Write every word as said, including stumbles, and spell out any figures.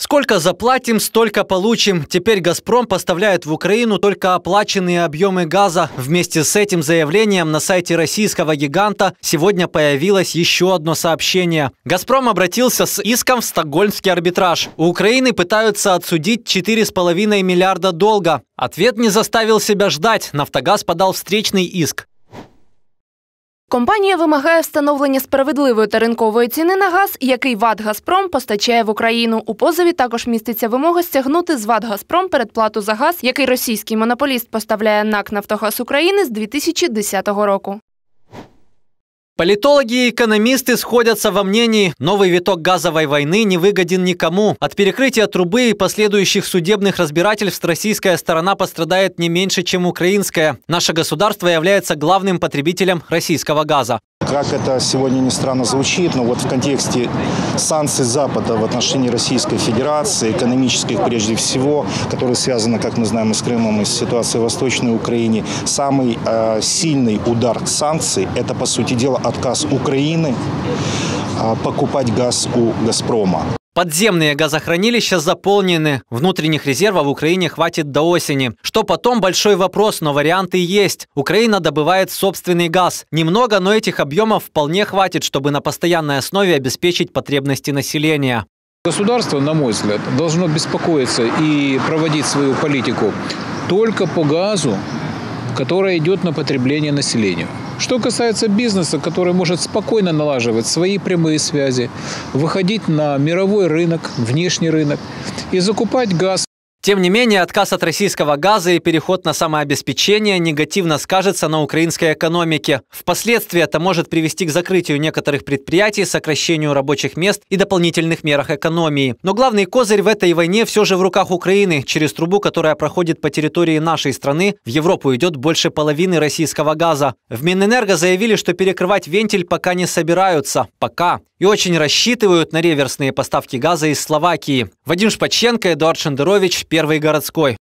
Сколько заплатим, столько получим. Теперь «Газпром» поставляет в Украину только оплаченные объемы газа. Вместе с этим заявлением на сайте российского гиганта сегодня появилось еще одно сообщение. «Газпром» обратился с иском в стокгольмский арбитраж. У Украины пытаются отсудить четыре с половиной миллиарда долга. Ответ не заставил себя ждать. «Нафтогаз» подал встречный иск. Компанія вимагає встановлення справедливої та ринкової ціни на газ, який ВАТ «Газпром» постачає в Україну. У позові також міститься вимога стягнути з ВАТ «Газпром» передплату за газ, який російський монополіст поставляє НАК «Нафтогаз України» з дві тисячі десятого року. Политологи и экономисты сходятся во мнении, новый виток газовой войны не выгоден никому. От перекрытия трубы и последующих судебных разбирательств российская сторона пострадает не меньше, чем украинская. Наше государство является главным потребителем российского газа. Как это сегодня не странно звучит, но вот в контексте санкций Запада в отношении Российской Федерации, экономических прежде всего, которые связаны, как мы знаем, и с Крымом, и с ситуацией в Восточной Украине, самый э, сильный удар санкций – это, по сути дела, отказ Украины э, покупать газ у «Газпрома». Подземные газохранилища заполнены. Внутренних резервов в Украине хватит до осени. Что потом – большой вопрос, но варианты есть. Украина добывает собственный газ. Немного, но этих объемов вполне хватит, чтобы на постоянной основе обеспечить потребности населения. Государство, на мой взгляд, должно беспокоиться и проводить свою политику только по газу, которая идет на потребление населению. Что касается бизнеса, который может спокойно налаживать свои прямые связи, выходить на мировой рынок, внешний рынок и закупать газ. Тем не менее, отказ от российского газа и переход на самообеспечение негативно скажется на украинской экономике. Впоследствии это может привести к закрытию некоторых предприятий, сокращению рабочих мест и дополнительных мерах экономии. Но главный козырь в этой войне все же в руках Украины. Через трубу, которая проходит по территории нашей страны, в Европу идет больше половины российского газа. В Минэнерго заявили, что перекрывать вентиль пока не собираются. Пока. И очень рассчитывают на реверсные поставки газа из Словакии. Вадим Шпаченко, Эдуард Шендерович, Первый городской.